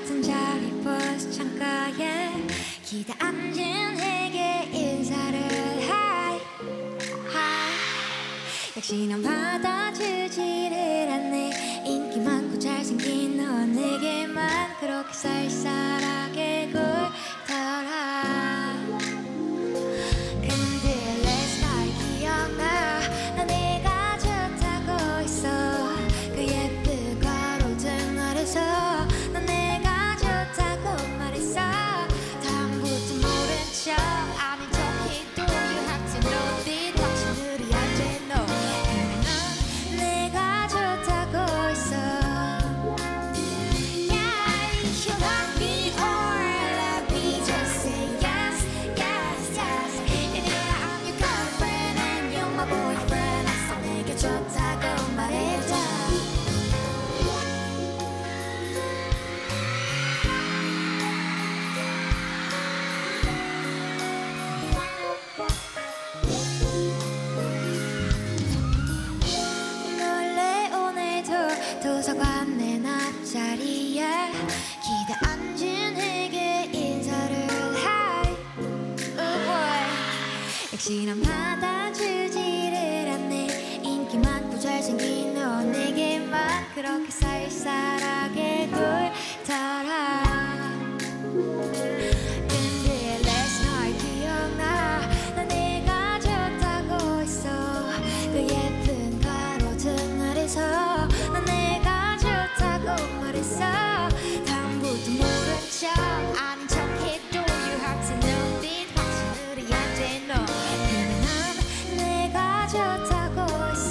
같은 자리 버스 창가에 기대 앉은 내게 인사를 Hi 역시 난 받아주지를 않네. 인기 많고 잘생긴 너 내게만 그렇게 쌀쌀하게 굴더라. 근데 last night 기억나. 나 내가 좋다고 했어. 그 예쁜 가로등 아래서 난 내가 좋다고 말했어. 다음부터 모른 척 아닌 척해도 You have to know this. 당신들이 알지 너. 그래 넌 내가 좋다고 했어. Yeah, you love me or love me, just say yes, yes, yes. Yeah, I'm your girlfriend and you're my boyfriend. 아싸 내게 좋다고 말해줘. 놀래 오늘도 도서관 맨 앞자리에 기대 앉은 내게 인사를 Hi Oh boy 역시 난 받아주지를 않네. 인기 많고 잘생긴 너 내게만 그렇게 쌀쌀하게 굴더라. 근데 last night 기억나. 나 내가 좋다고 했어. 그 예쁜 가로등 아래서 난 내가 좋다고 말했어. 다음부터 모른 척 아닌 척해도 You have to know this. 당신들이 알지 너. 그래 난 내가 좋다고 했어.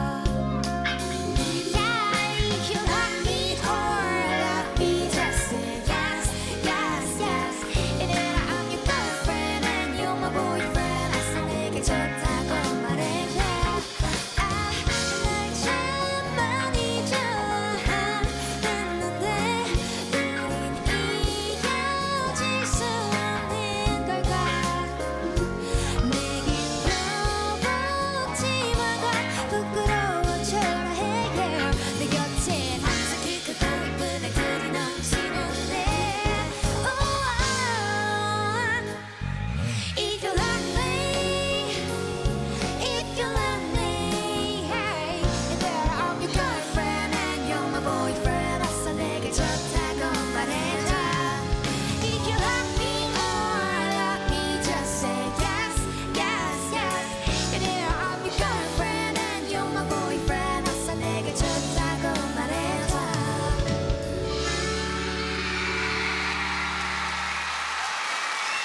Yeah, you love me or love me, just say yes, yes, yes. Yeah, I'm your girlfriend and you're my boyfriend. 아싸 내게 좋다고 말해줘. 날 참 많이 좋아했는데 우린 이어질 수 없는 걸까. 내겐 허벅지마가 부끄러워 초라해. 내 곁엔 항상 키 크고 예쁜 애들이 넘치는데 If you love me, if you love me, hey, girl, I'm your girlfriend and you're my boyfriend. 아싸 내게 좋다고 말해줘. If you love me or love me, just say yes, yes, yes. Yeah, I'm your girlfriend and you're my boyfriend. 아싸 내게 좋다고 말해줘.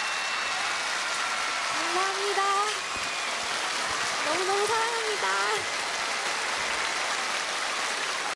감사합니다. 너무너무 사랑합니다.